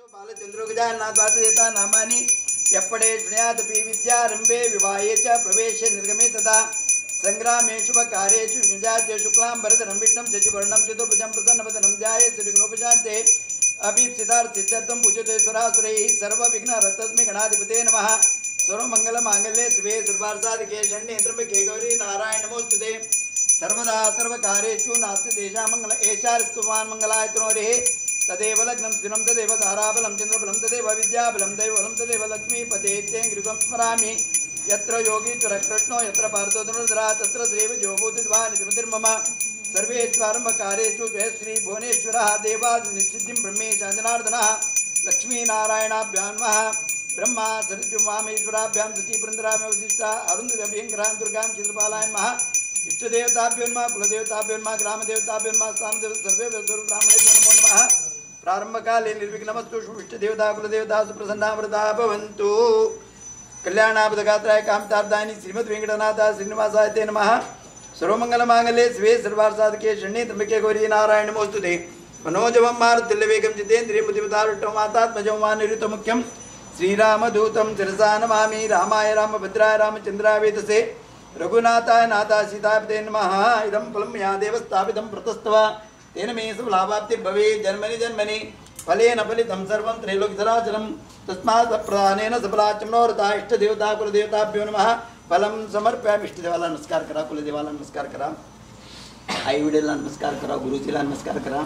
बालचंद्रोगजान्नाथ नामानि यप्पडे शृणुयादपि विद्यारम्भे विवाहे च प्रवेशे निर्गमे तथा संग्रामे शुभकार्येषु विघ्नजाते शुक्लाम्बरधरं विष्णुं शशिवर्णं चतुर्भुजं प्रसन्नवदनं ध्यायेत् विघ्नोपशान्ते अभीप्सितार्थसिद्ध्यर्थं पूज्यते सुरासुरैः सर्वविघ्नहरतस्मै गणाधिपते नमः। सर्वमङ्गलमाङ्गल्ये शिवे सर्वार्थसाधिके शरण्ये त्र्यम्बके गौरी नारायण नमोस्तुते। सर्वदा सर्वकार्येषु नास्ति तेषां मंगल एचास्तुवान् मंगलायतनोरेः तदेव लग्नं स्थिरं तदेव ताराबलं चन्द्रबलं तदेव विद्याबलं दैवबलं तदेव लक्ष्मीपते गृहं स्मरामि। यत्र योगीश्वरः कृष्णो यत्र पार्थो धनुर्धरः तत्र श्रीविजयो भूतिर्मम। सर्वेष्वारम्भकार्येषु श्री भुवनेश्वरः देवादिनिश्चिद्धिं ब्रह्मेशः जनार्दनः लक्ष्मीनारायणाभ्यां नमः। ब्रह्मा सरस्वतीमामेश्वराभ्यां शचीपुरन्दराभ्यां वसिष्ठा अरुन्धतीभ्यं दुर्गां चित्रपालाय नमः। इष्टदेवताभ्यो नमः कुलदेवताभ्यो नमः ग्रामदेवताभ्यो नमः स्थानदेव सर्वे ब्राह्मणेभ्यो नमो नमः। प्रारंभकाले निर्विघ्नमस्तु इष्टदेवता कुलदेवता सुप्रसन्ना वरदा भवन्तु। कल्याणापदगात्राय कामतार्थानि श्रीमद्वेङ्कटनाथ श्रीनिवासाय ते नमः। सर्वमङ्गलमाङ्गल्ये शिवे सर्वार्थसाधके शरण्ये त्र्यम्बके गौरी नारायण नमोस्तुते। मनोजवं मारुतुल्यवेगं जितेन्द्रियं बुद्धिमतारुष्टं मातात्मजं वानिरुतमुख्यं श्रीरामदूतं शिरसा नमामि। रामाय रामभद्राय रामचन्द्राय वेदसे रघुनाथाय नाथाय सीतापते नमः। इदं फलं मया देवस्थापितं प्रतस्तव तेन मे शुभलाभाप्तिर्भवेत्। जन्मनि जन्मनि फलेन फलितं सर्वं त्रैलोक्यसराचरं तस्मात् प्रधानेन सफलाच मनोरथा। इष्टदेवता कुलदेवताभ्यो नमः। फलं समर्पयामि। इष्टदेवाला नमस्कार करा, कुलदेवाला नमस्कार करा, आई वडीलला नमस्कार करा, गुरुजीला नमस्कार करा।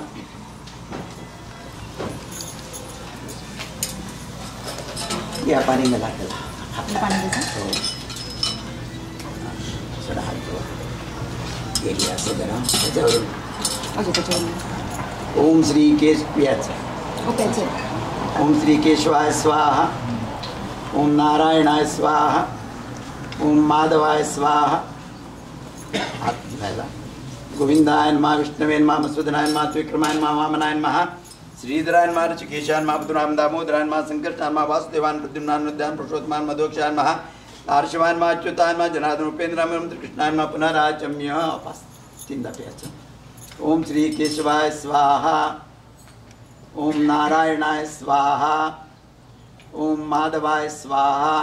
या पाणी मला ओम श्री ओम श्री केशवाय स्वाहा, ओम नारायणाय स्वाहा, ओम माधवाय स्वाहा। गोविंदाय नमः, विष्णवे नमः, मधुसूदनाय नमः, त्रिविक्रमाय नमः, वामनाय नमः, श्रीधराय नमः, ऋषिकेशाय नमः, बुद्धनाय दामोदराय नमः, संकर्षणाय नमः, वासुदेवाय प्रद्युम्नाय नृत्याय पुरुषोत्तमाय मधोक्षाय नमः, नारशिवाय नमः, अच्युताय नमः, जनार्दन उपेन्द्राय नमः, कृष्णाय नमः, पुनराचम्य। ओम श्री केशवाय स्वाहा, ओम नारायणाय स्वाहा, ओम माधवाय स्वाहा।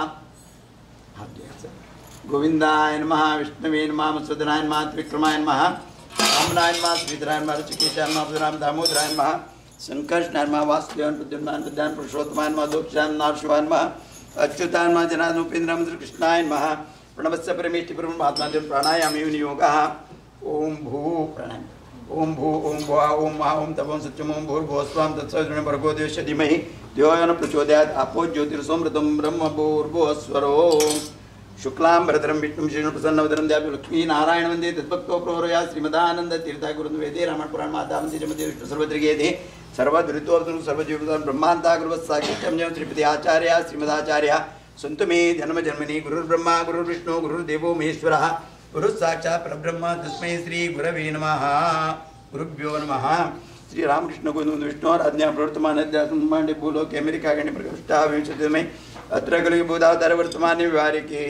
गोविंदाय नमः, विष्णवे नमः, मधुसूदनाय नमः, त्रिविक्रमाय नमः, वामनाय नमः, श्रीधराय नमः, ऋषिकेशाय नमः, बुद्धनाय दामोदराय नमः, संकर्षणाय नमः, वासुदेवाय प्रद्युम्नाय नृत्याय पुरुषोत्तमाय नमः, मधोक्षाय नमः, नारशिवाय नमः, अच्युताय नमः, जनार्दन उपेन्द्राय नमः, कृष्णाय नमः। प्रणवस्य परमेष्टि परमात्मा प्राणायामि विनियोगः। ओम भू प्राणायाम ओम भू ओम भुवा ओम महा ओम तपं सत्यम ओम भूर्भुवः स्वं तत्सवितुर्वरेण्यं भर्गो देवस्य धीमहि धियो यो न प्रचोदयात्। आपो ज्योतिर्सोमृतं ब्रह्म भूर्भुवः स्वरो। शुक्लाम्बरधरं विष्णुं शशिवर्णं प्रसन्नवदनं ध्यायामि लक्ष्मीनारायण वन्दे तद्भक्तो प्रवरया। श्रीमदानंद तीर्था गुरुवेदे रामायण पुराण मातामन्ति जमते विष्णु सर्वत्रिगेदे सर्वदुरितोऽर्जुन सर्वजीवतां ब्रह्मान्ता गुरुवत्साक्षित्यं जयं श्रीपति आचार्य श्रीमदाचार्य सन्तु मे जन्म जन्मनि। गुरुर्ब्रह्मा गुरुर्विष्णु गुरुर्देवो महेश्वरः गुरु साक्षात् परब्रह्म तस्मै श्री गुरवे नमः। गुरुभ्यो नमः। श्री रामकृष्ण गोविंद विष्णु आराधना प्रवर्तमान अध्यात्ममांडे भूलोके अमेरिका गणे प्रकृष्टा विंशतितमे अत्र कलियुगे भूतावतार वर्तमाने व्यवहारिके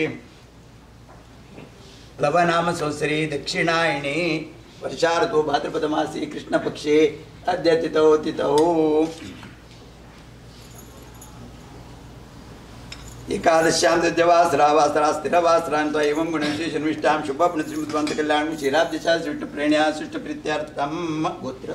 लवनाम संवत्सरे दक्षिणायने वर्षा ऋतौ भाद्रपदमासे कृष्णपक्षे अद्य तिथौ एकादश्यां द्विवासरा स्थिरवासरान्तो एवं गुणविशेषन्विष्टां शुभपुण्यश्रीमद्वन्तकल्याणं क्षीराब्धिशा सृष्टप्रेण्या सृष्टप्रीत्यार्थं गोत्र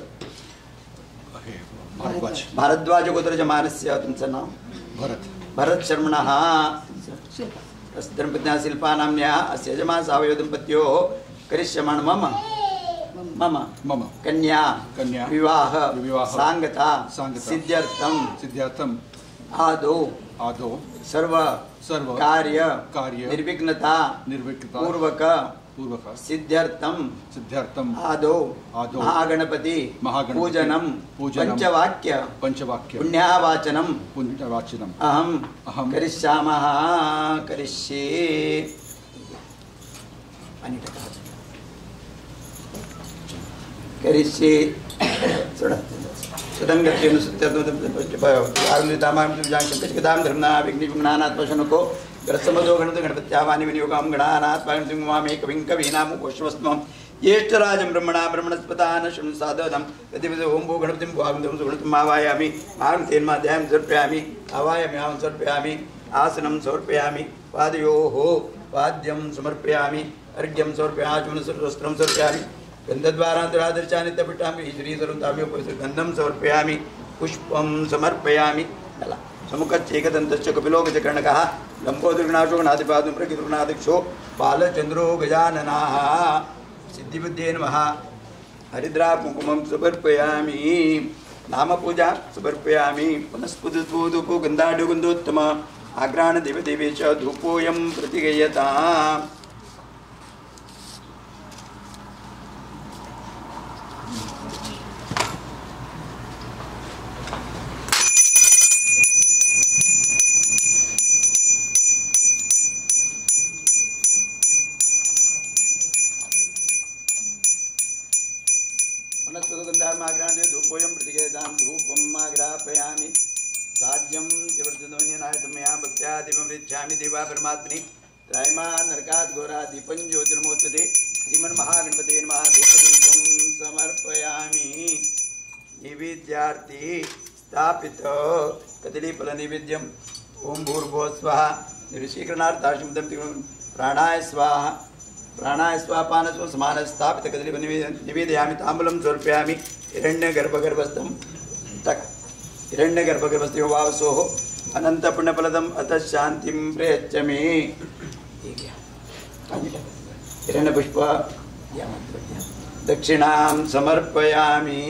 भारद्वाज गोत्रजमानस्य तुमचं नाव भरत शर्मणः दंपत्न्या शिल्पा नाम्न्या अस्य यजमान सावयव दंपत्योः करिष्यमाण मम कन्या विवाह सांगता सिद्ध्यर्थम आदौ सर्व कार्य निर्विघ्नता पूर्वक सिद्ध्यर्थम आदौ महागणपति पूजनम पंचवाक्य पुण्यावाचनम अहम करिष्यामः करिष्ये। ग्रसमदो गणत गणपत्यावानि विनियोगं गणानात् पागंतिमामे कविं कवीनामु कोशवस्मं ज्येष्ठराजं ब्रह्मणा ब्रह्मणस्पतान शृणुसादनं गतिविद ओम भो गणपतिं भुवागं सुगणतं आवायामि मां तेन्माध्यायं समर्पयामि आवायामि आं समर्पयामि आसनं समर्पयामि पादयोः पाद्यं समर्पयामि अर्घ्यं समर्पयामि वस्त्रं समर्पयामि गन्धद्वारान्तरादर्शानित्यपिटामि श्रीसरुतामि गन्धं समर्पयामि पुष्पं समर्पयामि समुखच्छेकदन्तश्च कपिलो गजकर्णकः लम्बोदृगणाशो गणाधिपादं प्रकृतगुणाध्यक्षो बालचन्द्रो गजाननः सिद्धिबुद्धे नमः हरिद्रा कुङ्कुमं समर्पयामि नामपूजा समर्पयामि पुनस्फुटधूपो गन्धाढ्यगन्धोत्तम आघ्राणदेवदेवे च धूपोऽयं प्रतिगयताम् धूपोऽयं प्रतिगयतां धूपं आग्रापयामि साध्यं तिवर्तनोन्यनायतं मया भक्त्या दीपमृच्छामि देवा परमात्मनि त्रयमान् नरकात् घोरात् दीपं ज्योतिर्मोचते श्रीमन्महागणपते नमः धूपदीपं समर्पयामि नैवेद्यार्थे स्थापित कदलीफलनैवेद्यं ओं भूर्भुवः स्वः निर्शीकरणार्थाशुद्धं प्राणाय स्वाहा प्राणाय स्वापानसो समान स्थापित कदली निवेदयामि ताम्बूलं समर्पयामि हिरण्यगर्भगर्भस्थं तक् हिरण्यगर्भगर्भस्थो वावसोः अनन्तपुण्यफलदम् अतः शान्तिं प्रयच्छ मे हिरण्यपुष्प दक्षिणां समर्पयामि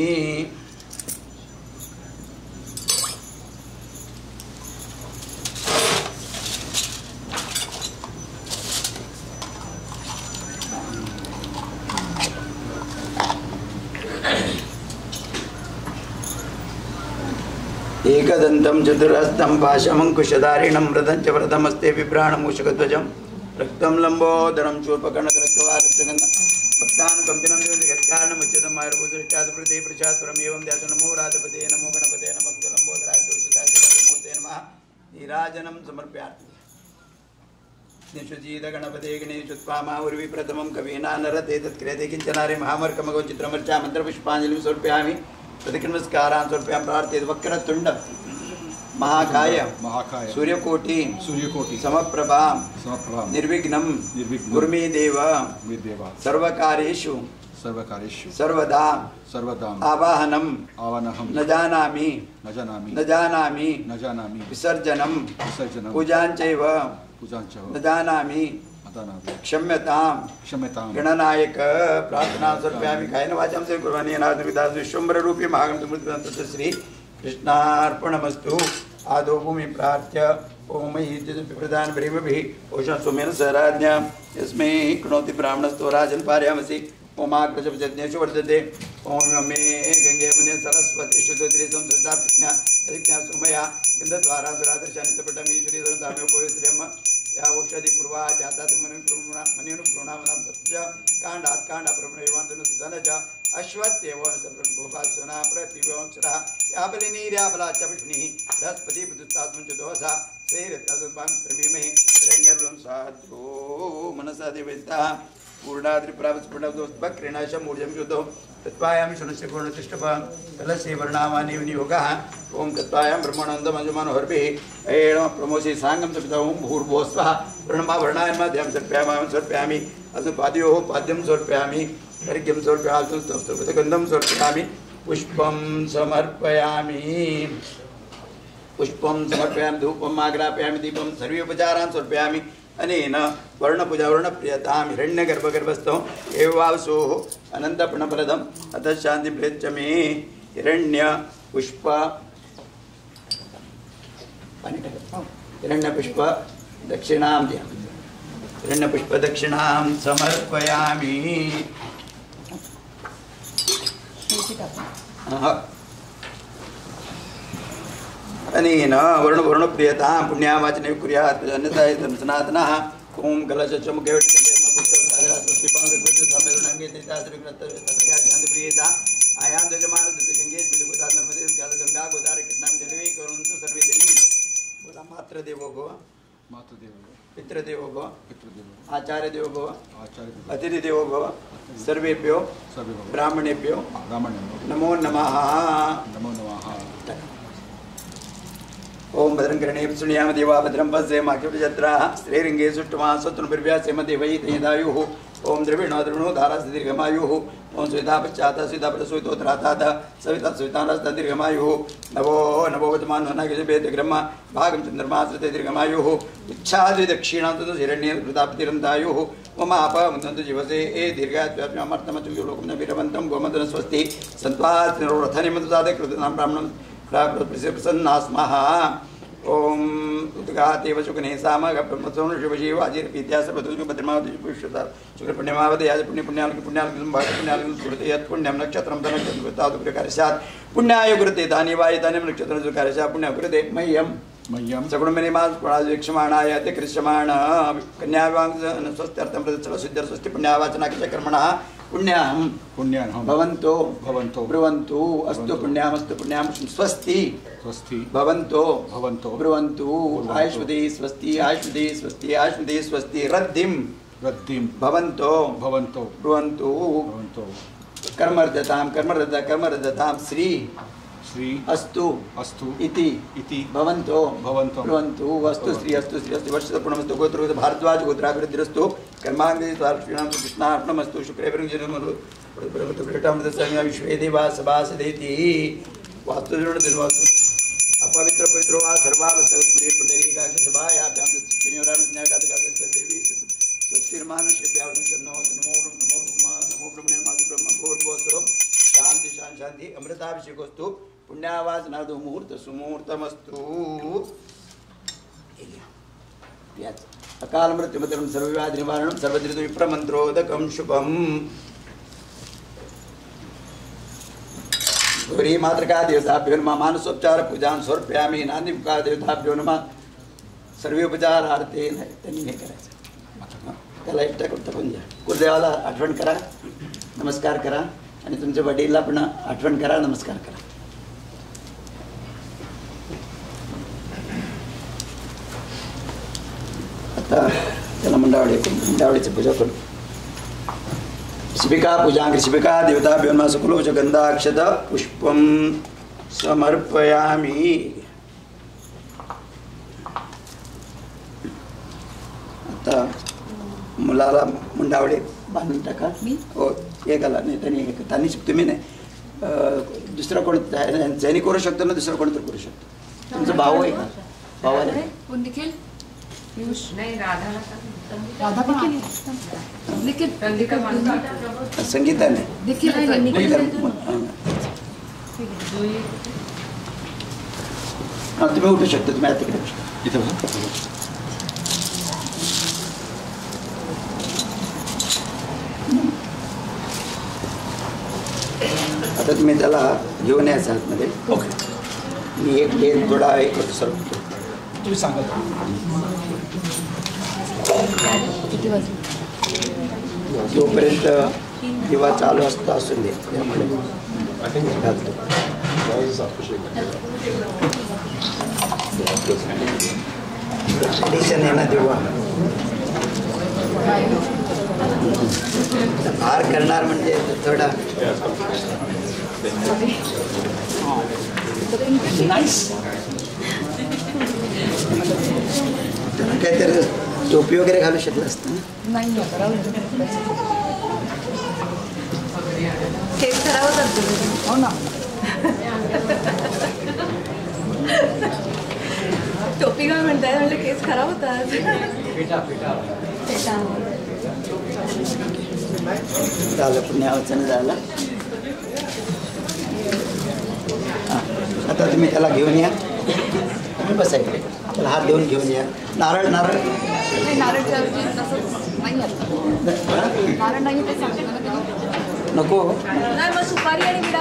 एकदन्तं चतुरस्तं पाशमङ्कुशधारिणं व्रतं च व्रतमस्ते बिभ्राणमूषकध्वजं रक्तं लम्बोदरं शूर्पकर्णकरत्वारक्तगन्धं भक्तानुकम्पिनं जगत्कारणमुच्यतं आयुर्भूतृष्टात्प्रदे प्रसादपरम् एवं ध्यात नमो राधपते नमो गणपते नमो लम्बोदराय तुलसीदासमूर्ते नमः नीराजनं समर्पयामि निशुचीद गणपते गणेशोत्पामाउर्वी प्रथमं कवीना नरते तत्क्रियते किञ्चनारे महामर्कमगो चित्रमर्चा मन्त्रपुष्पाञ्जलिं समर्पयामि प्रतिनमस्कारान् समर्पयामि प्रार्थये वक्रतुण्ड महाकाय सूर्यकोटि समप्रभा निर्विघ्नं कुरु मे देव सर्वकार्येषु सर्वदा आवाहनं न जानामि विसर्जनं पूजाञ्चैव न जानामि क्षम्यतां गणनायक प्रार्थना समर्पयामि कायेन वाचां सेवं कुर्वन्नि अनादिविदास विश्वम्भर रूपी महागणपति श्री कृष्णार्पणमस्तु आदौ भूमि प्रार्थ्य ओम मयि प्रदान ब्रह्मभिः ओषा सोमेन सहराज्ञा यस्मै कृणोति ब्राह्मणस्तो राजन् पारयामसि ओमाग्रजपजज्ञेषु वर्तते ओम मे गंगे मुने सरस्वती शुद्धोत्रि संसृता प्रज्ञा अधिज्ञा सुमया गन्धद्वारा दुरादर्शानित्यपटम् ईश्वरी दाम्यो पवित्रम् या औषधि पूर्वा जाता मनुप्रूणामनां सप्त काण्डात् काण्डप्रभुनैवान्तनु सुधनज अश्वत्येव सर्वोपासना प्रतिवंशरः याबलिनीर्याबला च विष्णुः बृहस्पति बुधुस्तात्मं च दोषा श्रीरत्नसुपां प्रमीमहे हिरण्यर्वं साधो मनसा देवयन्तः पूर्णाद्रिप्रावस्फुटदोस्पक्रीणाशमूर्जं शुद्धो तत्त्वायां शनस्य पूर्णतिष्ठपं कलशे वर्णामानि विनियोगः ओं तत्त्वायां ब्रह्मानन्दमजमानोहर्भिः एण प्रमोषे साङ्गं सपिता ओं भूर्भुवः स्वः वर्णमावर्णाय मध्यं समर्पयामि अस्तु पादयोः पाद्यं समर्पयामि अर्घ्यं समर्पयामि गन्धं समर्पयामि पुष्पं समर्पयामि धूपम् आग्रापयामि दीपं सर्वे उपचारान् समर्पयामि अनेन वर्णपूजा वर्णप्रियतां हिरण्यगर्भगर्भस्थो एवावसोः अनन्तपुण्यफलदम् अतः शान्तिं प्रयच्छ मे हिरण्यपुष्प दक्षिणां समर्पयामि अनेन वर्णप्रियतां पुण्यावाचने कुर्यात् अन्यथा सनातनः ओं कलशमुखे गंगा गोदावरी कृष्णां जलवे करुन्तु सर्वे देवी बोला मात्र देवो भव पितृदेवो भव आचार्य देवो भव अतिथि देवो भव सर्वेभ्यो ब्राह्मणेभ्यो नमो नमः। ओम भद्रं कर्णेभिः शृणुयाम देवा भद्रं पश्येम अक्षिपतिजत्राः श्रीरङ्गे सुष्ठुमा शत्रुभिर्व्यासेम देवैः तेदायुः। ओम द्रविणो द्रविणो धारास्ते दीर्घमायुः। ओम स्वेता पश्चात् स्वेता प्रसुतोत्रातात् सविता स्वेतानस्ते दीर्घमायुः। नवो नवो वचमानो नागेशभेदग्रह्म भागं चन्द्रमाश्रिते दीर्घमायुः। उच्छादि दक्षिणां तु हिरण्ये प्रतापतिरन्तायुः। मम आपमन्तु जीवसे ए दीर्घात्व्याप्यामर्थमचु लोकं न विरवन्तं गोमदन स्वस्ति सन्त्वात् निरोधनिमन्तुदादे कृतनां ब्राह्मणं प्रसन्नास्मः। ओम उद्घाते वचुकने सामगब्रह्मसोन शिवजीव आजिर्पीत्या सर्वतुष्क भद्रमावति पुष्यता शुक्र पुण्यमावति आज पुण्य पुण्याल पुण्याल सुरते यत् पुण्यम नक्षत्रम तनक्षत्रम कृतादु प्रकारस्यात् पुण्याय कृते दानि वाय दानि नक्षत्रम सुकारस्यात् पुण्य कृते मह्यम सगुणमनि मास पुणादिक्षमाणाय ते कृष्यमाण कन्यावांग स्वस्त्यर्थम प्रदर्शन सिद्धर स्वस्ति पुण्यावाचनाक्ष कर्मणः पुण्यां भवन्तो ब्रुवन्तु अस्तु पुण्यामस्तु पुण्यां स्वस्ति भवन्तो ब्रुवन्तु आयुष्मदे स्वस्ति स्वस्ति रद्धिं भवन्तो ब्रुवन्तु कर्मर्दतां श्री अस्तु इति भवन्तो ब्रुवन्तु अस्तु श्री वर्षपूर्णमस्तु गोत्र भारद्वाज गोत्राभिवृद्धिरस्तु कर्मांगे श्रीणां कृष्णार्पणमस्तु शुक्रेवरंजनमरु विश्वे देवा सभासदेति वास्तुजोणदिनवास्तु अपवित्र पवित्रो वा सर्वावस्थाप्रिय पुंडरीकाच सभायाभ्यां देवी स्वस्तिर्मानुष्यभ्यावन्नो नमो ब्रह्मणे ब्रह्म भूर्भुवस्वरो शांति अमृताभिषेकोस्तु पुण्यावासनादो मुहूर्त सुमुहूर्तमस्तु। अकाल मृत्युमतरं सर्वव्याधि निवारणं सर्वदृत विप्रमंत्रोदकं शुभम। गौरी मातृका देवताभ्यो नमः मानसोपचार पूजां समर्पयामि। नान्दिका देवताभ्यो नमः सर्वोपचारार्थे त्यांनी हे करायचं त्याला एकटा करता पण द्या कुलदेवाला आठवण करा नमस्कार करा आणि तुमच्या वडीलला पण आठवण करा नमस्कार करा। आता त्याला मंडावळीची पूजा करू। शिबिका पूजा शिबिका देवताभ्यो नमः सुकुलोच गंधाक्षत पुष्पं समर्पयामि। आता मुलाला मुंडावळे बांधून टाका। हो एक आला नाही त्यांनी तुम्ही नाही दुसरा कोण ज्यांनी करू शकतो ना दुसरा कोणतरी करू शकतो। तुमचा भाऊ आहे का भावाला निखिल संगीताने तुम्ही उठू शकता तुम्ही आता तिकडे आता तुम्ही त्याला घेऊन यायचं आतमध्ये। ओके मी एक लेन थोडा एक करतो सर तुम्ही सांगा जोपर्यंत दिवा चालू असतो असून दे त्यामुळे ट्रेडिशन आहे ना दिवा हार करणार म्हणजे थोडा नाईस काहीतरी टोपी वगैरे घालू शकलं असतं नाही केस खराब करतो हो ना टोपी काय म्हणताय म्हणजे केस खराब होतात झालं पुण्यावचन झालं। आता तुम्ही त्याला घेऊन या तुम्ही बसायकडे त्याला हात देऊन घेऊन या। नारळ नारळ नारळ नाही ते नको नाही मग सुपारी आणि विडा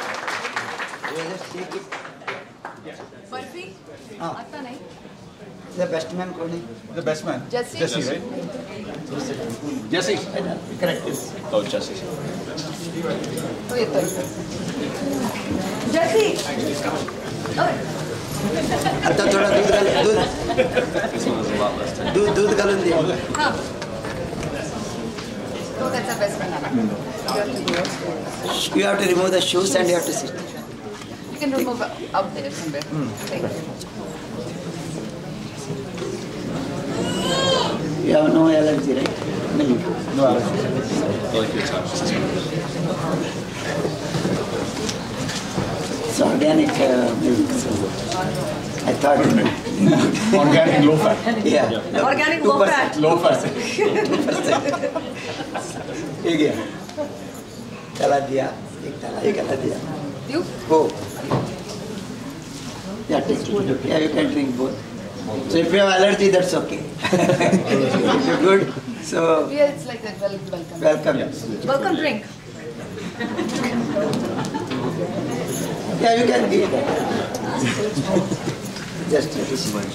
बर्फी आता नाही The best man कौन है? The best man. Jesse. Jesse, right? Jesse. Correct. Oh, Jesse. तो येतोय. जॅसी. आता थोडा दूध घाल दूध घालून दे. हां. तो त्याचा बेस्ट बनाना. You have to remove the shoes and you have to sit. You can remove out there somewhere. Thank you. You have no allergy, right? Milk. No allergy. I like your touch. It's organic milk. So I thought. Organic low fat. Yeah. Organic low fat. Low fat. ये गया. चला दिया. एक चला दिया. You? Go. Yeah, take it. Yeah, you can drink both. So if you have allergy, that's okay. If you're good, so Yeah, it's like a welcome. welcome. Welcome drink. Yeah, you can give that. Just sweet.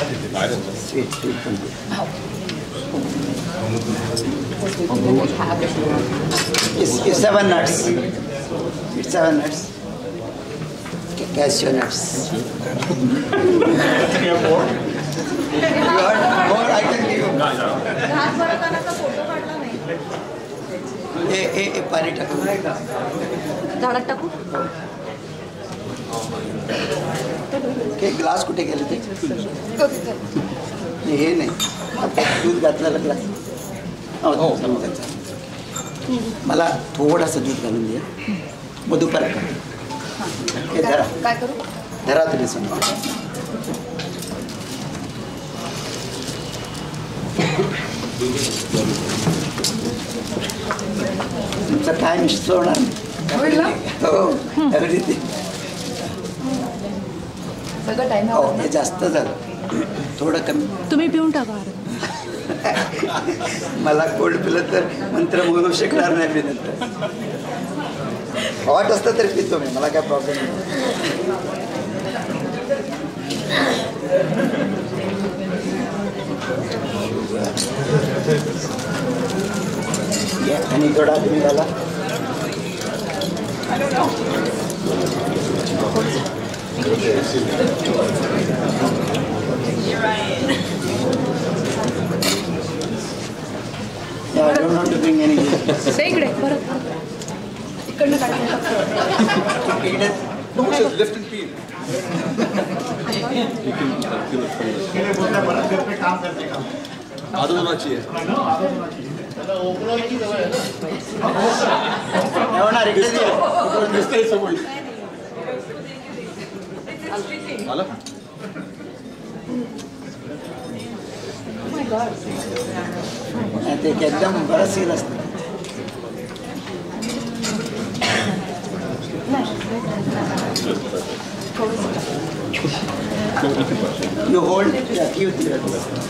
It's 7 nuts. It's 7 nuts. Cashew nuts. You have more? You want more? I can give you. घास भरतानाचा photo काढला नाही. ए पाणी टाकून. झाडात टाकू. के glass कुठे गेले ते? तो तिथे. हे नाही. दूध घातलेला ग्लास. हो. मला थोडासा दूध घालून द्या. मग दुपार हे धरा. काय करू? धरा तुम्ही समजा. तुमचं काय मिक्स होणार? होईल ना? हो. एव्हरीथिंग. सगळं टाइम हो हे जास्त झालं. थोडं कमी. तुम्ही पिऊन टाका. मला कोल्ड पिलं तर मंत्र बोलू शकणार नाही मी नंतर. हॉट असतं तरी पितो मी. मला काय प्रॉब्लेम नाही. आणि थोडा तुम्ही घाला. Yeah, I don't want to bring any. इकडे परत. इकडनं काढून टाकतो. No, it says lift and peel. You can feel it from this. आदू होना चाहिए. होणार इकडे दे. दिसतंय समोर. आलं? ते एकदम बरं सील असतं. You hold. Yeah, give it here.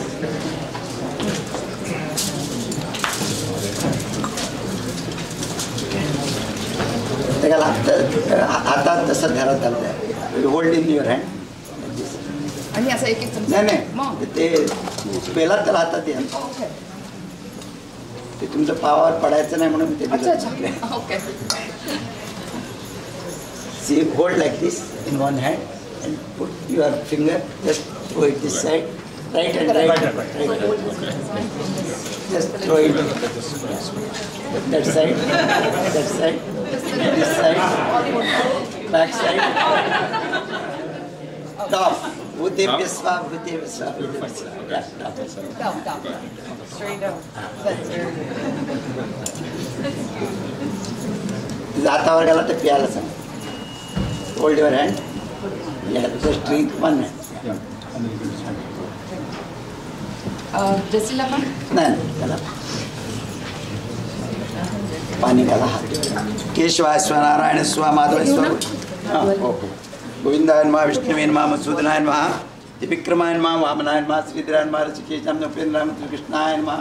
त्याला हातात तसं धरत चालतंय. You hold in your hand. आणि असं एक एक चमचा. नाही मग. ते पेला त्याला हातात या. ओके. ते तुमचं पावावर पडायचं नाही म्हणून ते अच्छा अच्छा. Okay. See, hold like this in one hand and put your finger, just throw it this side, right and right. Just throw it that side, this side, back side, top. Bhuti Visva, Bhuti Visva, Bhuti Visva. Yeah, top. Down, down. Straight down. That's very good. हातावर गेला तर प्यायला सांग. Hold your hand. Yeah, just drink one hand. जसीला पण? नाही त्याला पाणी घाला. हात केशवाय स्व नारायण स्व माधवाय स्व. गोविंदाय नमः विष्णुवे नमः मधुसूदनाय नमः त्रिविक्रमाय नमः वामनाय नमः श्रीधराय नमः ऋषिकेशाय नमः उपेंद्राय नमः कृष्णाय नमः.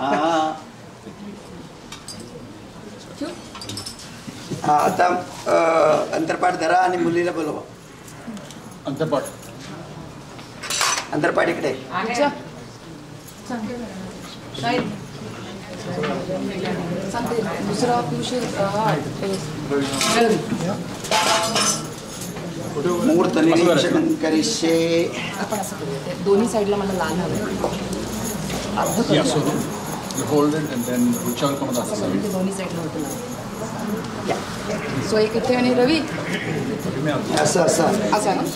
हा आता अंतरपाठ धरा आणि मुलीला बोलवा. अंतरपाठ. अंतरपाडीकडे अच्छा. नाही. सांगते दुसरा पिवशी मुहूर्त निरीक्षण करिष्ये. आपण असं करूया दोन्ही साईडला मला लाल हवं. Yeah, so you hold it and then reach out from the other side. दोन्ही साईडला होतं लाल. सो एक इथे आणि रवी असं असं असा ना.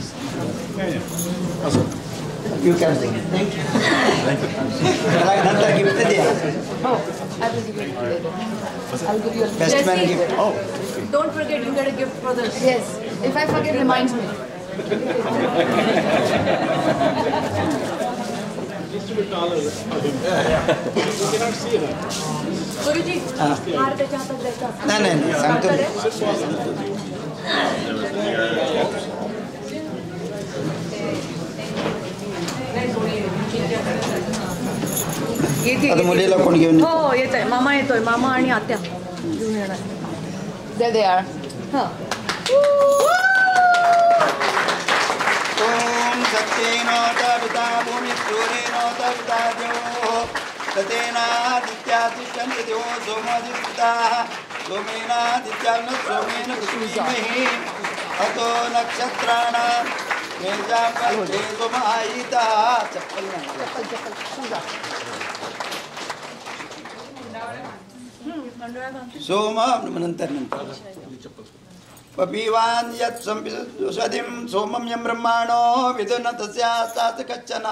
You can thank you. मला नंतर गिफ्ट द्या. हो. I will give you later. I'll give you a best man gift. Don't forget, you get a gift for this. Yes. If I forget, reminds me. Guruji, हार त्याच्या हातात द्यायचा. नाही नाही सांगतो. आता मुलीला कोण घेऊन येतं? हो येत आहे. मामा येतोय. मामा आणि आत्या घेऊन येणार. There they are. हां. ओम सत्येन तविता भूमिसूर्येन तविता द्योः ततेनादित्यादित्यं दिवो सोमादित्याः सोमेनादित्यान् सोमेन पृथ्वीमहि अतो नक्षत्राणां मेजां कल्पे सोमायिता. चप्पल सोम नंतर पपीवान् यत् संविशदिं सोमं यं ब्रह्माणो विदुन तस्यास्तात् कच्चन.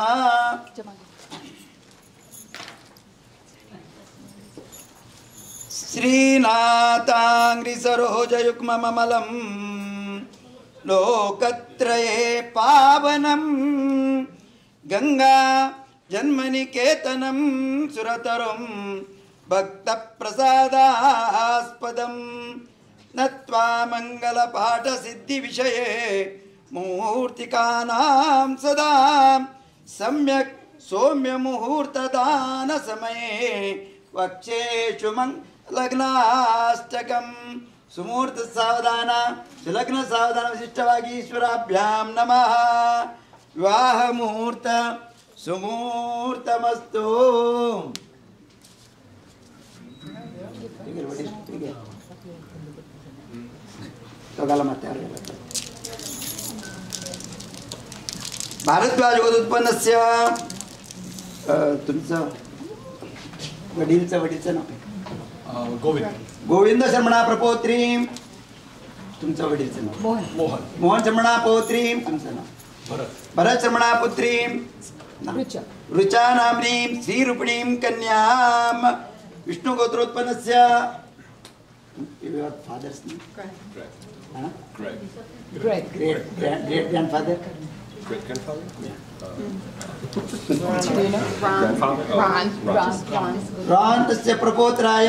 श्रीनाथाङ्घ्रिसरोजयुग्मममलं लोकत्रये पावनं गंगा जन्मनिकेतनं सुरतरुं भक्तप्रसादास्पदं नत्वा मङ्गलपाठसिद्धिविषये मुहूर्तिकानां सदा सम्यक् सौम्यमुहूर्तदानसमये वक्षेषु लग्नाष्टकं सुमुहूर्तसावधान सुलग्नसावधान विशिष्टವಾಗಿ ಈಶ್ವರಾಭ್ಯಾಂ ನಮಃ. ವಿವಾಹ ಮುಹೂರ್ತ ಸುಮೂರ್ತಮಸ್ತು. बघायला माते भारद्वाज उत्पन्नस्य तुमचं वडीलचं नाव Govind. गोविंद शर्मणा प्रपोत्रीं. तुमचं वडीलचं नाव मोहन शर्मणा पौत्रीं. तुमचं नाव भरत शर्मणा पुत्रीं. ऋचा नाम्नीं श्रीरूपिणीं कन्यां विष्णुगोत्रोत्पन्नस्य father's name. Great grandfather. Ron तस्य प्रपोत्राय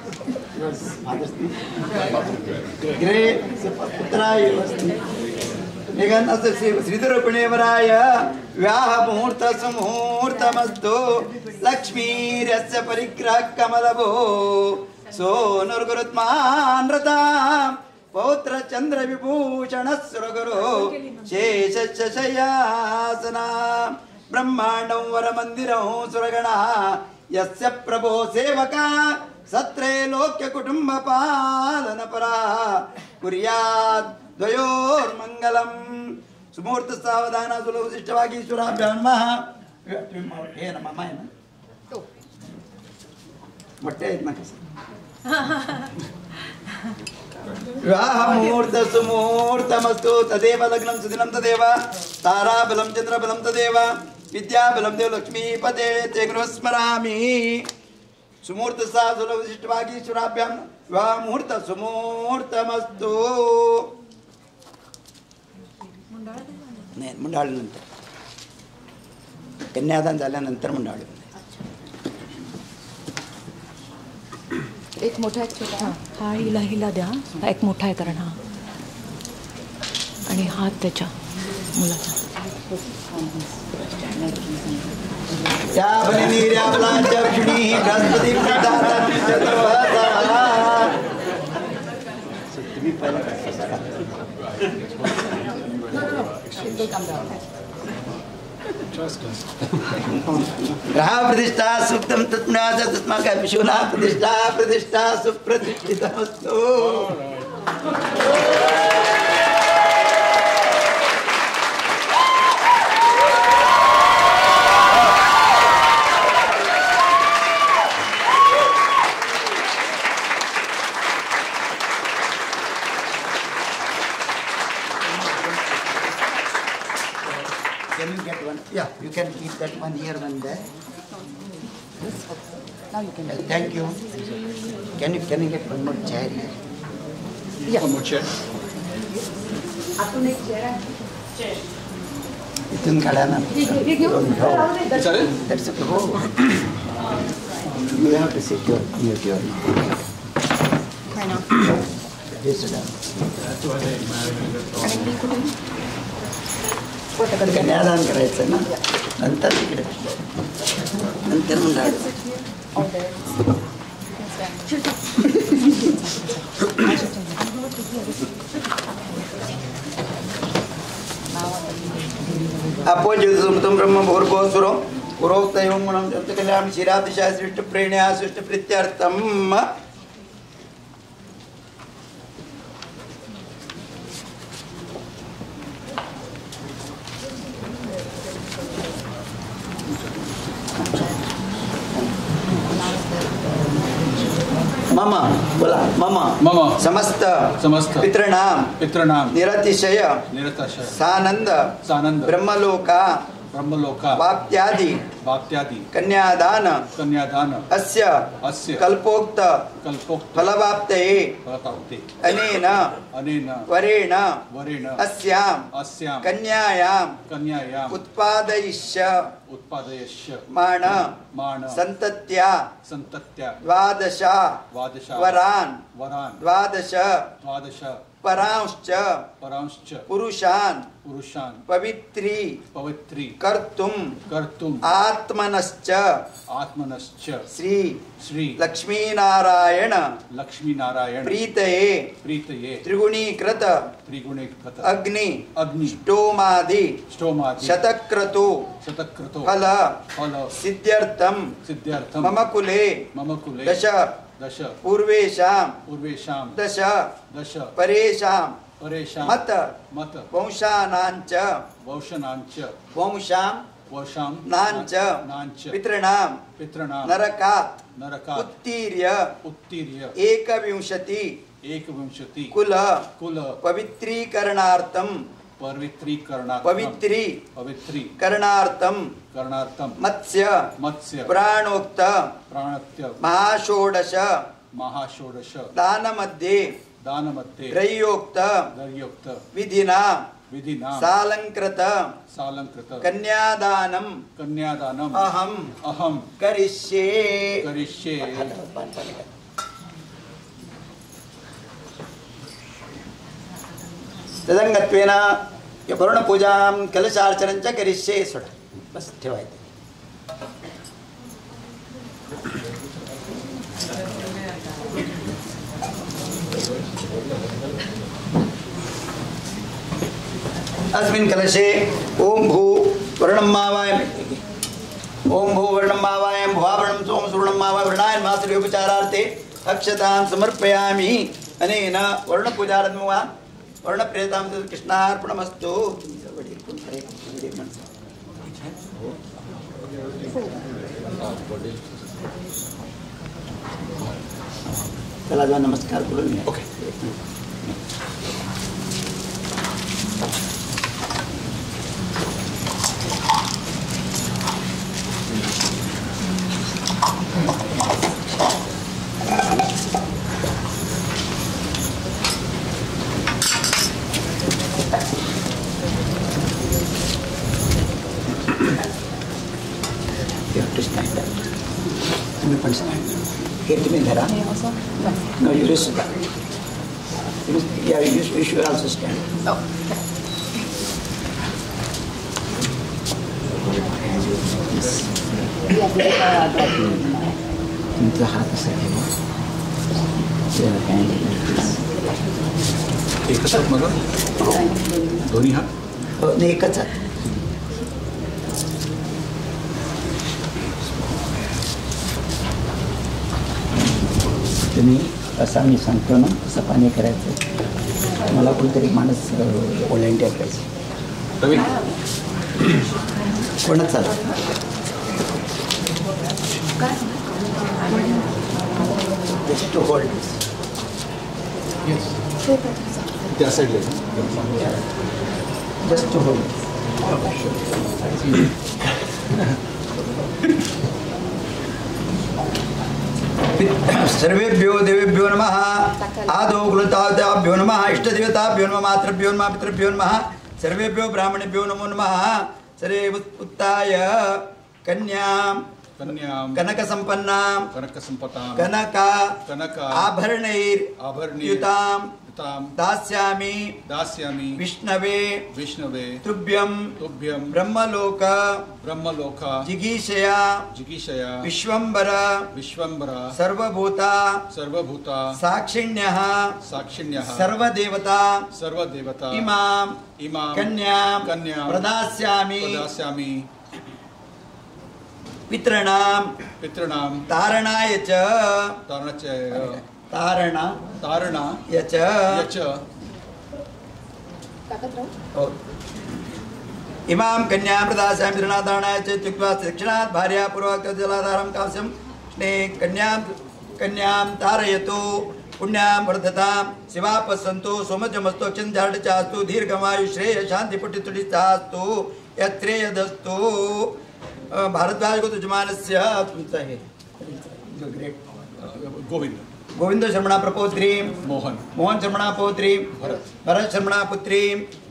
ग्रेट पुत्राय निगन अस्य श्रीधरपणेवराय विवाह मुहूर्त सुमुहूर्तमस्तु. लक्ष्मीर्यस्य परिग्रह कमलभो सोनुर्गुरुत्मान् रताम् पौत्र चंद्र विभूषण सुरगुरो शेषस्य शय्यासना. ब्रह्मांडं वरमंदिरं सुरगणा यस्य प्रभो सेवका सत्रे लोक्य कुटुंब पालन परा कुर्यात् द्वयोर्मंगलम्. सुमुहूर्त सावधान सुलभशिष्टವಾಗಿ ಈಶ್ವರಾಭ್ಯಾಂ ನಮಃ. हे ना मामा आहे ना मोठे आहेत ना कसं. विवाह मुहूर्त सुमुहूर्तमस्तु. तदेव लग्नं सुदिनं तदेव ताराबलं चंद्रबलं तदेव विद्याबलं देव लक्ष्मीपते ते गृहस्मरामि. सुमुहूर्त सा सुलभशिष्टವಾಗಿ ಈಶ್ವರಾಭ್ಯಾಂ विवाह मुहूर्त सुमुहूर्तमस्तु. नाही मंडाळीनंतर कन्यादान झाल्यानंतर मंडाळी. एक मोठा एक छोटा. हा हिला द्या. हा एक मोठा आहे कारण हा आणि हात त्याच्या मुलाचा. त्या बलिनीर्यावलांच्या विष्णी बृहस्पती प्रदानं चतुर्वसा. तुम्ही पहिला ग्रह प्रतिष्ठा सुक्तम तत्पुण्याच तस्मात् विशुना प्रतिष्ठा सुप्रतिष्ठितमस्तु। Can you get one? Yeah, you can keep that one here, one there. Now you can. Thank you. Can you get one more chair here? Yeah. One more chair. इथून काढा ना. Is that it? That's okay. Go. You have to sit your near your. Right now. This is done. तिकडे कन्यादान करायचं ना, नंतर तिकडे नंतर मंडाळ. Oh, there. अपोजितम ब्रह्म भूर्भो सुरो पुरोक्त एवं गुणम कल्याण शिरातिशय सृष्ट प्रेण्या सृष्ट प्रीत्यर्थम. मम बोला मम समस्त पितृणाम निरतिशय सानंद ब्रह्मलोका वाप्त्यादि कन्यादान अस्य कल्पोक्त फलवाप्तये अनेन वरेण अस्यां कन्यायां उत्पादयिष्य माण संतत्या द्वादश वरान् द्वादश परांश्च पुरुषान् पवित्री कर्तुम् आत्मनश्च श्री लक्ष्मीनारायण प्रीतये त्रिगुणीकृत अग्नि स्टोमादि शतक्रतु फल सिद्ध्यर्थं मम कुले दश पूर्वेशां दश परेशां मत वंशानांच नांच पितॄणां नरकात् उत्तीर्य एकविंशति कुल पवित्रीकरणार्थं मत्स्य प्राणोक्त महाषोडश दानमध्ये त्रयोक्त विधिना सालंकृत कन्यादानम् अहं करिष्ये. तदंगत्वेन वर्णपूजां कलशार्चनं च करिष्ये. सोडा बस ठेवायचं. अस्मिन् कलशे ओम भू वर्णं मावायम् ओम भू वर्णं मावायम् भुवा वर्णं सोम सुवर्णं मावाय वर्णायन् मासुर्योपचारार्थे अक्षतां समर्पयामि. अनेन वर्णपूजार्थं वा वर्णप्रेतां कृष्णार्पणमस्तु. चला जाओ नमस्कार करून. Okay. You have to stand up. You can stand. Here, give me Dhara. No, you just sit down. Yeah, you should also stand. Oh, तुमचा हात असा ठेवा. एकच हात माझा दोन्ही हात नाही एकच हात. तुम्ही असं मी सांगतो ना असं पाणी करायचं. मला कोणतरी माणूस व्हॉलेंटिअर पाहिजे. कोणच चालत जस्ट टू होल्ड. त्या साईडला जस्ट टू होल्ड. सर्वेभ्यो देवेभ्यो नमः. आदौ कुलताभ्यो नमः. इष्टदेवताभ्यो नमः. मातृभ्यो नमः. पितृभ्यो नमः. सर्वेभ्यो ब्राह्मणेभ्यो नमो नमः. सर्वे उत्ताय कन्यां कनक संपन्नां कनक आभरणैर्युतां दास्यामि विष्णवे तुभ्यं ब्रह्मलोक जिगीषया विश्वंबर सर्वभूता साक्षिण्यः सर्वदेवता इमां कन्यां प्रदास्यामि पितॄणां तारणाय च इमां कन्यां प्रदास्यामि पितॄणां तारणाय च इत्युक्त्वा दक्षिणात् भार्यापूर्वक जलाधारं कांस्यं कन्यां तारयतु. पुण्यां वर्धतां शिवापस्सन्तु सोमजमस्तु अक्षन्धार्डचास्तु दीर्घमायु श्रेय शांति पुटितुडिस्तास्तु यत्रेयदस्तु. भारद्वाज को यजमानस्य तुमचा हे ग्रेट गोविंद शर्मणा प्रपौत्री मोहन शर्मणा पौत्री भरत शर्मणा पुत्री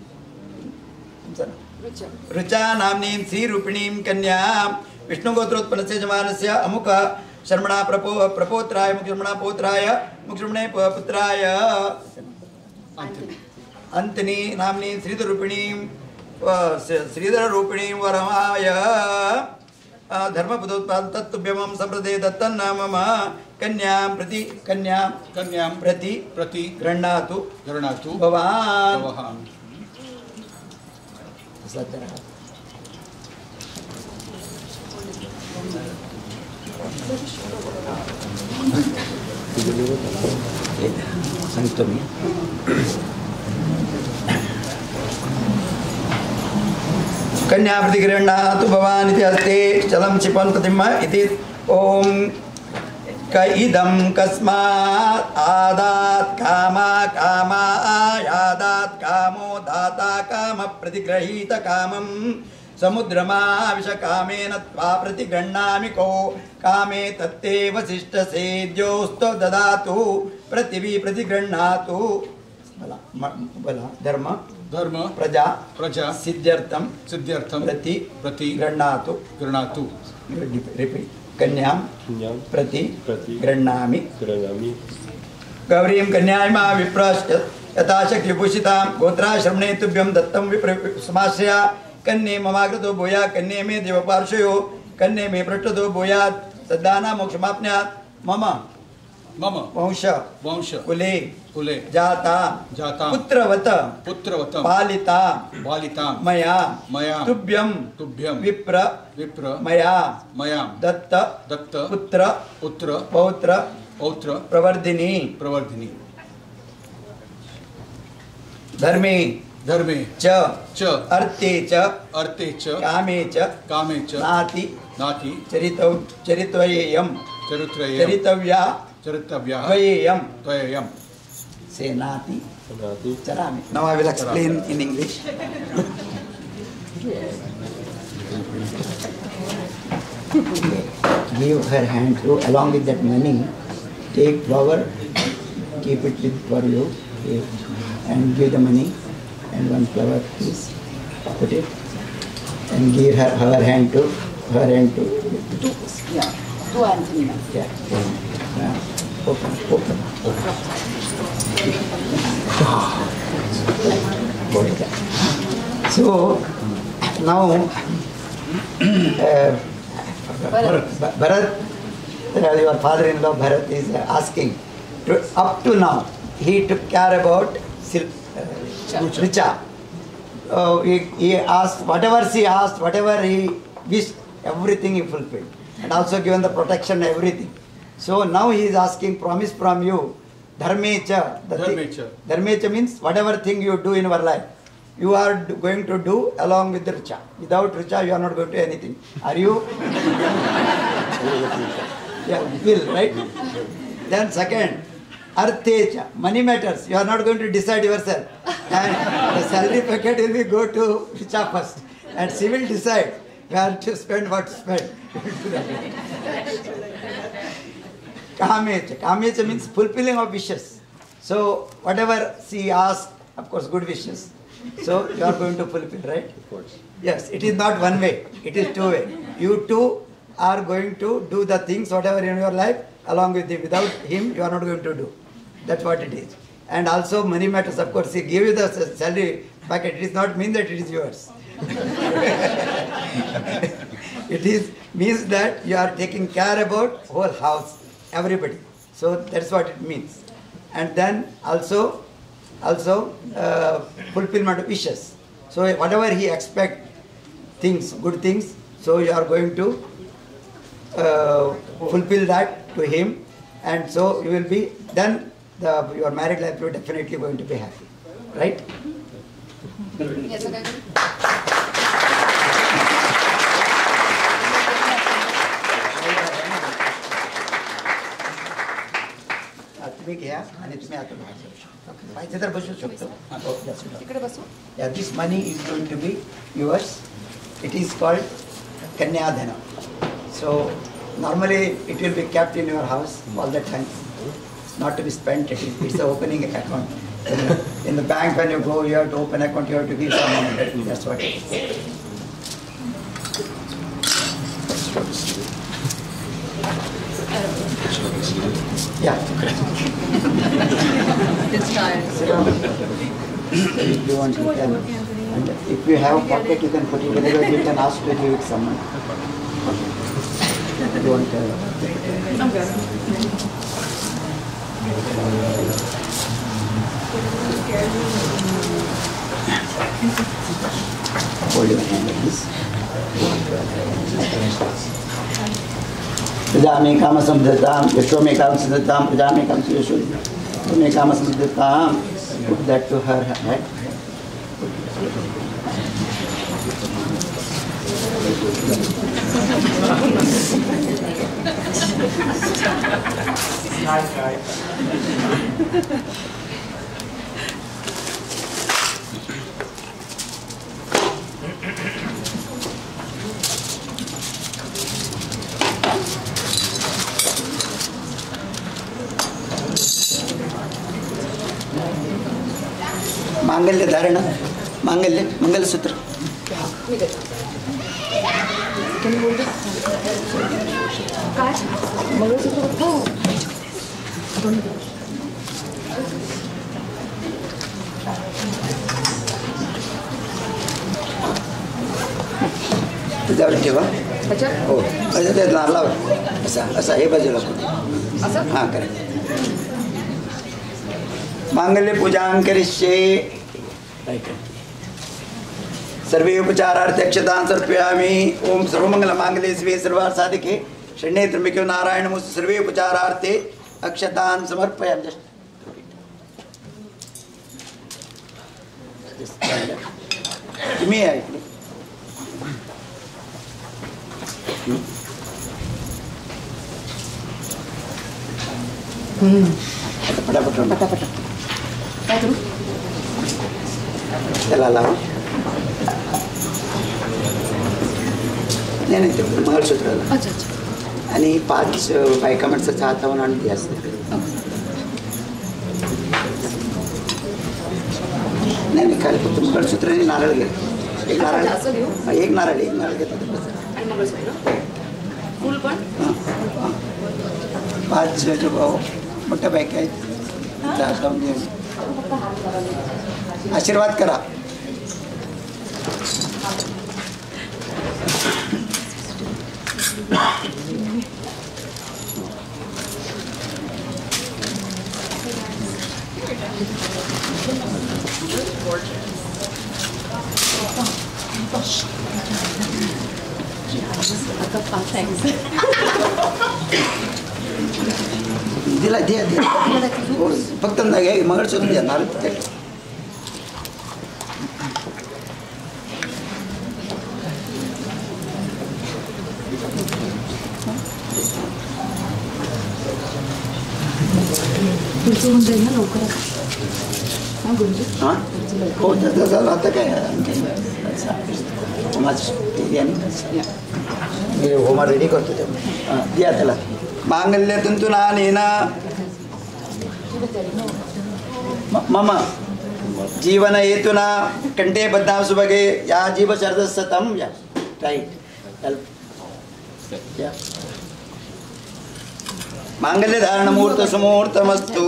ऋचा नाम्नीं श्रीरूपिणीं कन्यां विष्णुगोत्रोत्पन्नस्य यजमानस्य अमुक शर्मणा प्रपौत्राय मुख शर्मणा पौत्राय मुख शर्मणे पुत्राय अंतनी नाम्नीं श्रीधरूपिणीं श्रीधररूपिणीं वरमाय धर्मपदोत्पाद तत्तुभ्यमं संप्रदे दत्तन्न मम कन्यां प्रति गृह्णातु भवान्. सांगतो मी. कन्या प्रतिगृह्णातु भवान् इति अस्ति. चलं क्षिपन् प्रतिमा इति. ओम क इदं कस्मात् आदात् कामा आयादात् कामो दाता काम प्रतिगृहीत कामं समुद्रमाविश कामेन त्वा प्रतिगृह्णामि को कामे तत्ते वसिष्ठसेद्योऽस्तु ददातु पृथिवी प्रतिगृह्णातु. धर्म प्रजा सिद्ध्यर्थं प्रति गृह्णातु. रिपीट. कन्यां प्रति गृह्णामि. गौरीं कन्यायमा विप्रश्च यथाशक्ति विभूषितां गोत्राश्रमणे तुभ्यं दत्तं विप्र समाश्रया. कन्ये ममाकृतो भूया कन्ये मे देवपार्श्वयो कन्ये मे पृष्ठतो भूयात् सद्दाना मोक्षमाप्नुयात्. मम वंश कुले जाता पुत्रवत पालिता मया तुभ्यं विप्र मया दत्त पुत्र पौत्र प्रवर्धिनी. धर्मे च अर्थे च कामे च नाति चरितव्या त्वयेयम्. Say nati charami. Now I will explain in English. Give her hand through along with that money. Take flower, keep it with for you, and give the money and one flower, please. Put it and give her hand to Two Anthony. Yeah. Open. So now Bharat, your father-in-law Bharat is asking. Up to now, he took care about Richa. He asked whatever she asked, whatever he wished, everything he fulfilled, and also given the protection, everything. So now he is asking promise from you. Dharmecha. Dharmecha means whatever thing you do in our life, you are going to do along with the richa. Without richa, you are not going to do anything. Are you? Yeah, will, right? Then second, arthecha, money matters. You are not going to decide yourself. And the salary packet will be go to richa first. And she will decide where to spend, what to spend. Kamecha. Kamecha means fulfilling of wishes. So whatever she asks, of course, good wishes. So you are going to fulfill, right? Of course. Yes, it is not one way, it is two way. You two are going to do the things, whatever in your life, along with him. Without him, you are not going to do. That's what it is. And also money matters, of course. He gave you the salary packet. It does not mean that it is yours. It means that you are taking care about whole house, everybody. So that's what it means. And then also fulfillment of wishes. So whatever he expects, things, good things, so you are going to fulfill that to him, and so you will be, then your married life will definitely going to be happy, right? Yes, okay. तुम्ही घ्या आणि तुम्ही आता बाहेर जाऊ शकता. पाहिजे तर बसू शकतो. तिकडे बसू. Yeah, this money is going to be yours. It is called Kanyadhana. So normally it will be kept in your house all the time. It's not to be spent. It's the opening account. In the bank when you go, you have to open account. You have to give some money. That's what it is. Yeah. It's tired. If you want, you can. And if you have pocket, you can put it. Otherwise, you can ask to give it someone. You want? I'm good. Hold your hand like this. Prajame kama samdhatam, yashome kama samdhatam, prajame kama yashome kama samdhatam. Put that to her head. मांगल्य धारण, मांगल्य, मंगलसूत्र. काय? मंगळसूत्र हो. त्याच्यावर ठेवा. अच्छा. हो. असं ते लावा. असा हे बाजूला करू. असं? हां करा. मांगल्य पूजां करिष्ये. सर्वे उपचारार्थे अक्षतां समर्पयामि. ओम सर्वमंगल मांगल्ये शिवे सर्वार्थ साधिके शरण्ये त्र्यंबके नारायण नमोस्तुते. सर्वे उपचारार्थे अक्षतां समर्पयामि. तुम्ही आहे इकडे. पटापट काय करू? त्याला लावा. नाही ते मंगळसूत्राला. अच्छा अच्छा. आणि 5 बायका माणसाच्या हातावर आणून द्या. नाही काय फक्त मंगळसूत्र आणि नारळ घ्या. एक नारळ घेतलं. आणि मंगळसूत्र फुल पण. 5 मोठ्या बायका आहेत. आशीर्वाद करा. Thanks. दिला द्या हो फक्त मगर शोधून द्या नारळ हां हो झालं आता काय मी होमा रेडी करतो त्या द्या त्याला मांगल्य तंतुनानेन मम जीवन हेतुना कंठे बद्धां सुभगे या जीव शरद सतम या राइट या मांगल्य धारण मुहूर्त सुमुहूर्तमस्तु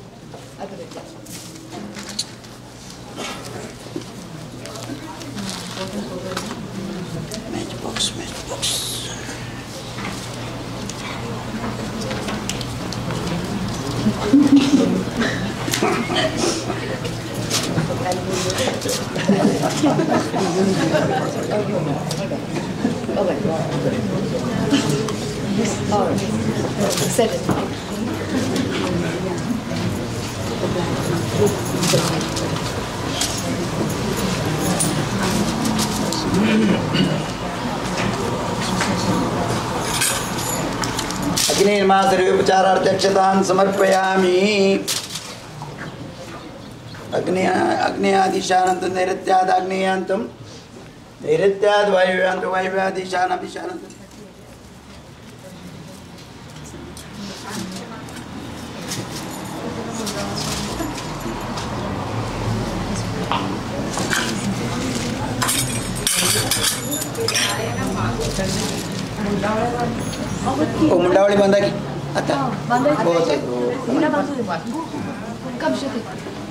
Set it. अग्निर्मा सर्वोपचारार्थक्षतान् समर्पयामि अग्नेयादिशानन्तं नैऋत्यादाग्नेयान्तं नैऋत्याद् वायव्यान्तं वायव्यादिशानभिशानन्तं ओ मुंडावळी बांधा की आता बहुत कब शके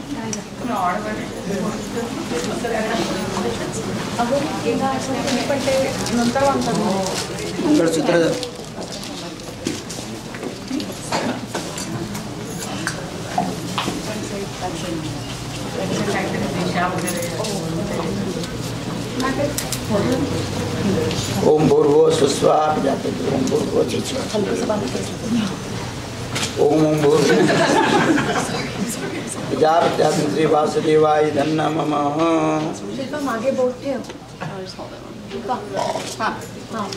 अगर पण ते नंतर बांधतात मंगळसूत्र ओम भूर्भुवः स्वस्वाहा प्रजापति ओम भूर्भुवः स्वस्वाहा ओम भूर्भुवः प्रजापति श्री वासुदेवाय नमः शिल्पा मागे बोट ठेव शिल्पा हां हां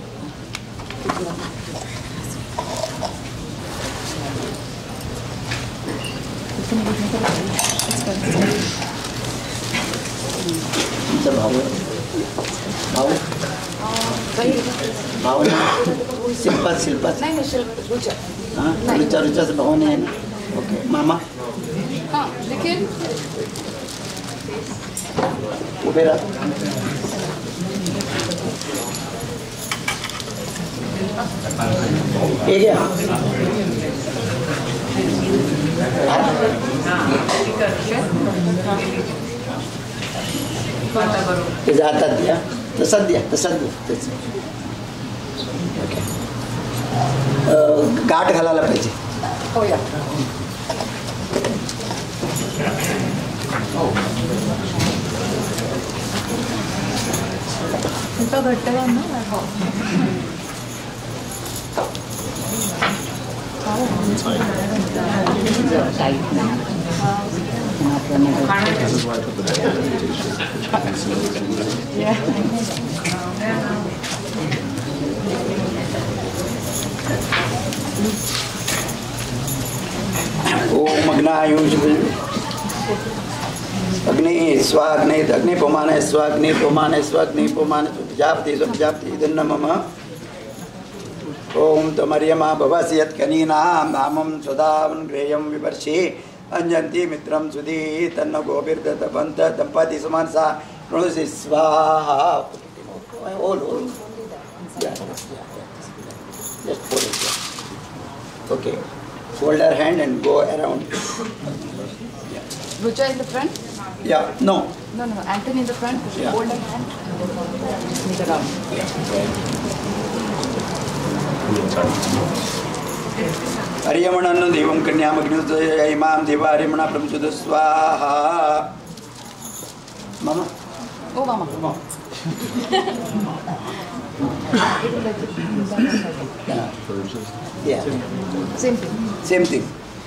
भाव शिल्पत नहीं शिल्प रुचा हाँ रुचा से भाव नहीं है ना ओके मामा हाँ देखिए उबे रहा ये क्या हातात द्या तसंच द्या गाठ घालायला पाहिजे हो या तो घट्ट ना हो टाइट ना ओम अग्नायुष अग्नि स्वाग्नि अग्नि पमान स्वाग्नि पमान प्रजापति नमः ओम तमर्यमा भवसि यत्कनीनां नामं स्वदावन् ग्रेयं विवर्षे अंजन्ति मित्रं सुधी तन्न गोभिर्दत्तपन्त दंपति समानसा प्रणुसि स्वाहा all just hold it okay hold her hand and go around Rucha in the front? yeah no Anthony in the front, yeah. hold her hand move around हरियमणन्न देवं कन्यामग्निः इमां देवा हरिमणा प्रमुचुद स्वाहा मामा oh mama Yeah. Same thing. Same thing.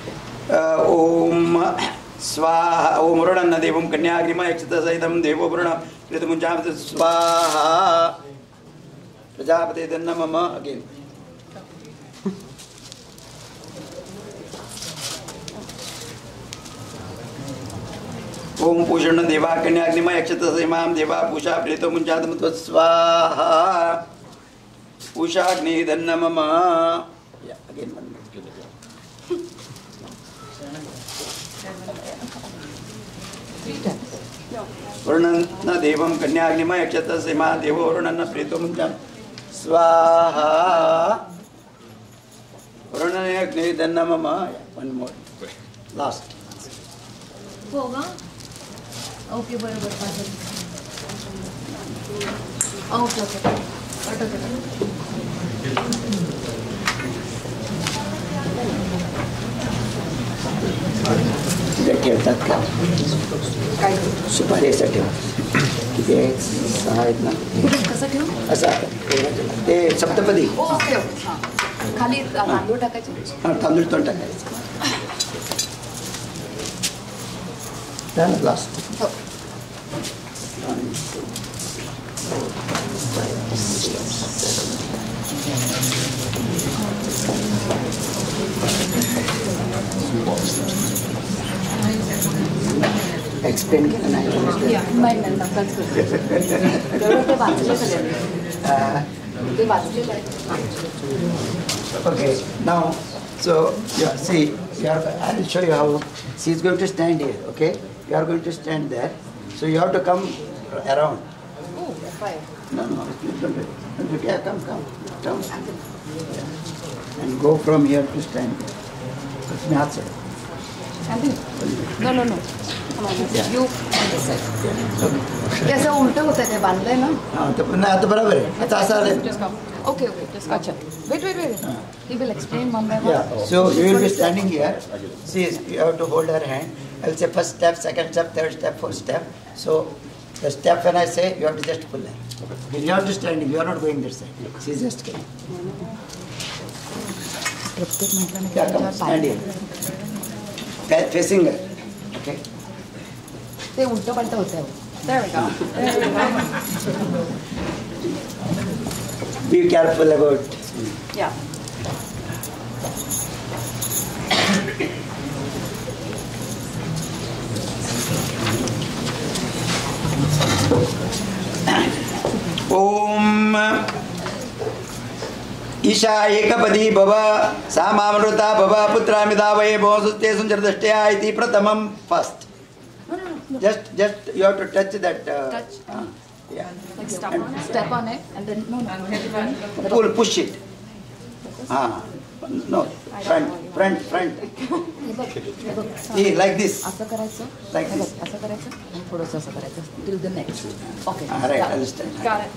Om Swaha. Om Vrudanna Devam Kanyagrima Ekshita Saidam Devo Vruna Ritamunjamata Swaha. Prajapati Dhanna Mama. Again. Om Pushana Deva Kanyagrima Ekshita Saimam Deva Pusha Ritamunjamata Swaha. Pusha Agni Dhanna Mama. Yeah, again one more. Varunana Devam Kanyagnima Yakshata Sima Devo Varunana Pritomunjam Swaha. Varunana Agni Dhanna Mama. One more. Last. होगा okay बरोबर okay okay ठेवतात का सुपारीसाठी किती आहे 6 आहेत ना कसं ठेवू असं ते सप्तपदी ओके हां खाली तांदूळ टाकायचे हां तांदूळ पण टाकायचं झालं लास्ट एक्सप्लेन केलं नाही नक्काच ते वाचलेलं आहे Okay, now, so yeah, see, I'll show you how. She is going to stand here, okay? You are going to stand there, so you have to come around. Oh, fine. No, yeah, come. Yeah. And go from here to stand there. It's me outside. No. Yeah. You कैसे उलट होतं ते बांधलंय ना हां तर पुन्हा आता बरोबर आहे आता असं आलं ओके अच्छा wait he will explain one by one Yeah, so you will be standing here. See, you have to hold her hand. I will say first step, second step, third step, fourth step. So the step when I say, you have to just pull her. You have to stand. You are not going this side. She is just coming. Yeah, come, stand here. Facing her. Okay. ते उलट पलट होतं there we go Be careful about. yeah Om Isha Ekapadi Baba Samamruta Baba Putramida Vaye Bosute Sunjardashtya Iti Pratamam first. Just you have to touch that. Touch. Yeah. like step on it and then no Push it. No. Front. See, like this. असं करायचं Like this. असं करायचं आणि थोडंसं असं करायचं till the next okay Right, understand. got it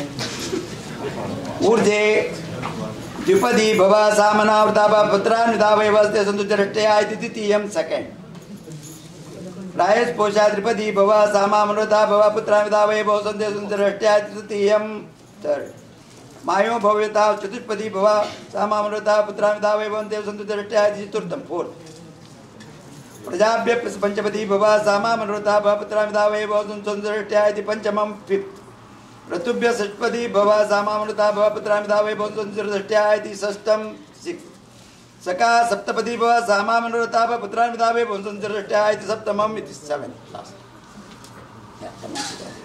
Urde Dvipadi Bhava Samanavruta Bhava Putranvida Vaste Sandhujarashya Iti Titiyam second. Rayas Posha Tripadi Bhava Samamruta Bhava Putranvida Vaste Sandhujarashya Iti Titiyam third. Mayo Bhavita Chatushpadi Bhava Samamruta Putranvida Vaste Sandhujarashya Iti Chaturtham fourth. Prajabhya Panchamadi Bhava Samamruta Bhava Putranvida Vaste Sandhujarashya Iti Panchamam fifth. Ratubhya Sashpadi Bhava Samamruta Bhava Putramida Vaibhav Sundarashtya Iti Sashtam sixth. Saka Saptapadi Bhava Samamruta Bhava Putramida Vaibhav Sundarashtya Iti Saptamam iti seventh. Last. Yeah, come on.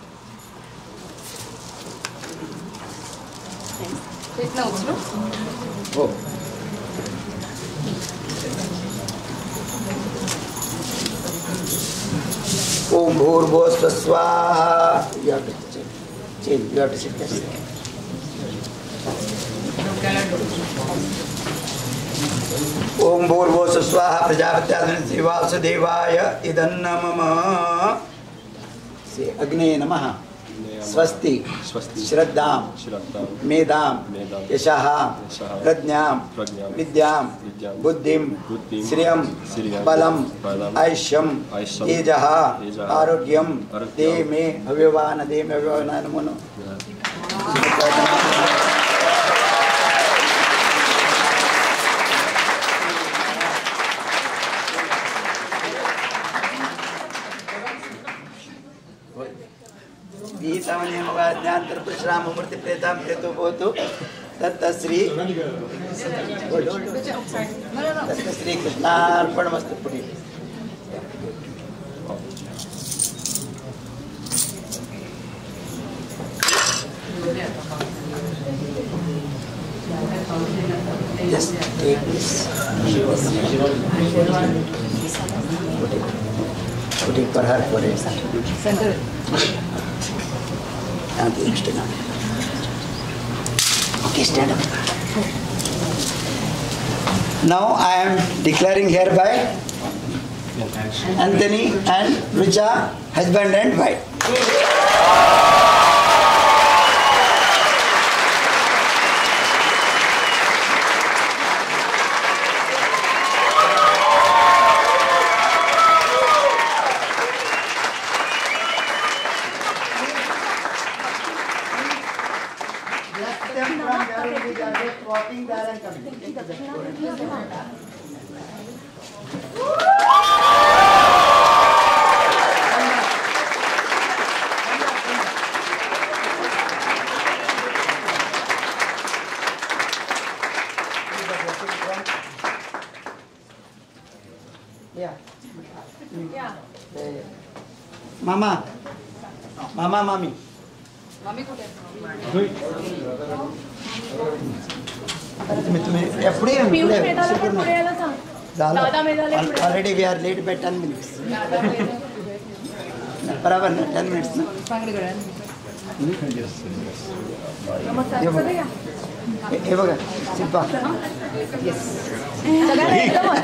take notes no Oh. Om Bhurvosva Swaha. You have to change. You have to sit there. Om Bhurvosva Swaha Prajapatyadhan Sivasa Devaya Idanna Mama. Say Agni Namaha. Swasti Shraddham Medam Yashaha Prajnam Vidyam Buddhim Sriyam Balam Aishyam Tejaha Arogyam De Me Bhavivana Namo अंतर्परिश्रामूर्ति प्रेतां प्रेतो भवतु तत्तश्री तत्तश्री कृष्णार्पणमस्तु Puri Just take this. Put it for her for a Center. And the next one. Okay, stand up. Now I am declaring hereby Anthony and Richa husband and wife. Walking there and coming. Yeah. Yeah. Mama. Mama, mommy. Mami कुठे आहे? तुम्ही एवढे पियुष मेधाला पण पुढे यायला सांग. दादा मेधाला पुढे. Already we are late by 10 minutes. बराबर ना 10 minutes ना सांगलीकडे. नमस्कार. सगळे या. हे बघा शिल्पा सगळ्यांना एकदमच.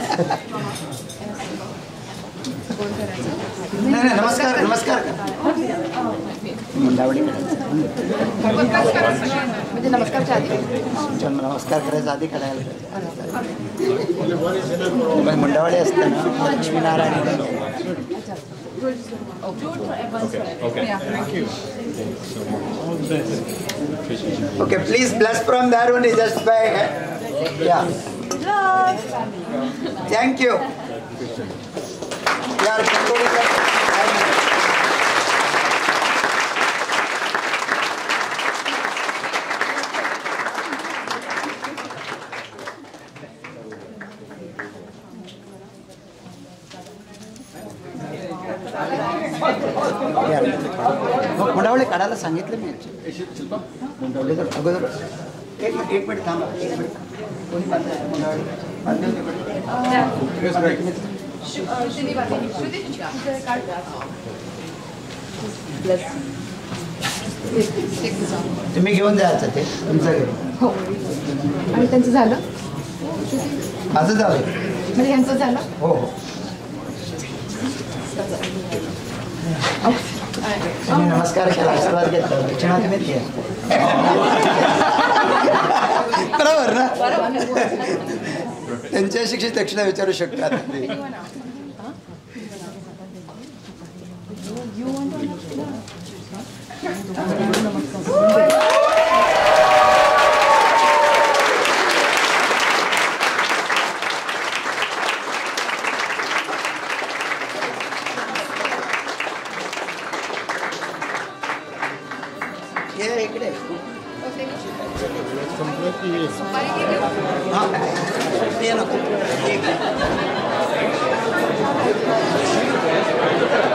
नाही नाही नमस्कार नमस्कार मुंडावडी म्हणजे नमस्कारच्या आधी. नमस्कार करायचा आधी करायला पाहिजे मुंडावडी असतं ना Lakshminarayan okay please bless from that one is just by या थँक्यू यार मुंडावळे काढायला सांगितलं मी मुंडावळे तर अगोदर एक मिनिट थांबा एक मिनिट कोणी तुम्ही घेऊन जायचं ते तुमचं घरी हो आणि त्यांचं झालं माझं झालं म्हणजे यांचं झालं हो हो त्यांनी नमस्कार केला आशीर्वाद घेतला दक्षिणा तुम्ही घ्या बरोबर ना त्यांच्या शिक्षित दक्षिणा विचारू शकतात इकडे हां ते नको